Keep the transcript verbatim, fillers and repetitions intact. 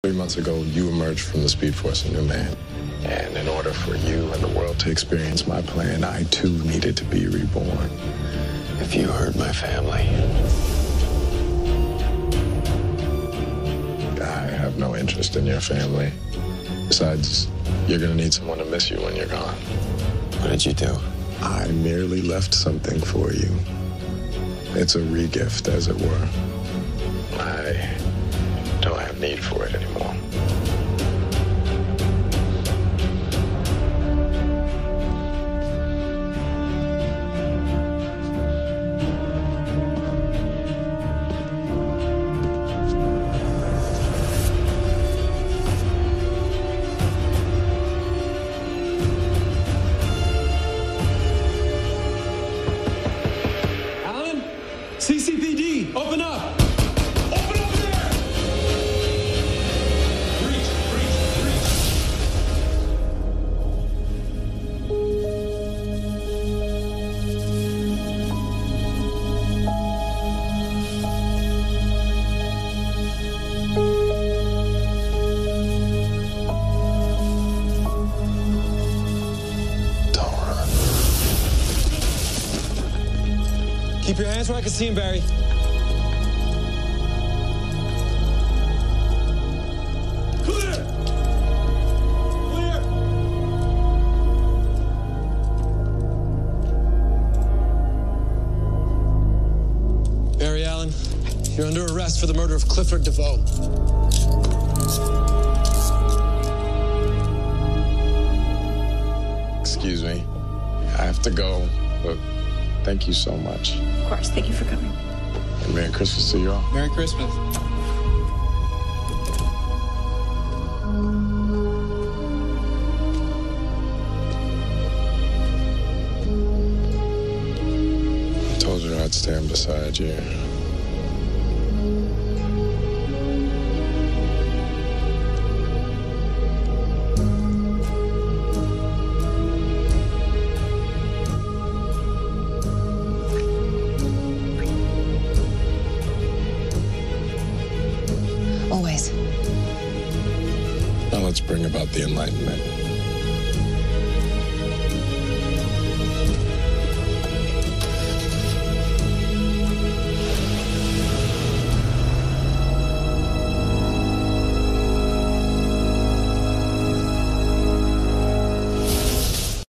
Three months ago, you emerged from the Speed Force a new man. And in order for you and the world to experience my plan, I too needed to be reborn. If you hurt my family, I have no interest in your family. Besides, you're gonna need someone to miss you when you're gone. What did you do? I merely left something for you. It's a regift, as it were. I don't have need for it anymore. Alan? C C P D, open up! Open up there! Breach, breach, breach. Don't run. Keep your hands where I can see him, Barry. Clear! Clear! Barry Allen, you're under arrest for the murder of Clifford DeVoe. Excuse me. I have to go, but thank you so much. Of course, thank you for coming. And Merry Christmas to you all. Merry Christmas. I told you I'd stand beside you. Always. Now let's bring about the Enlightenment.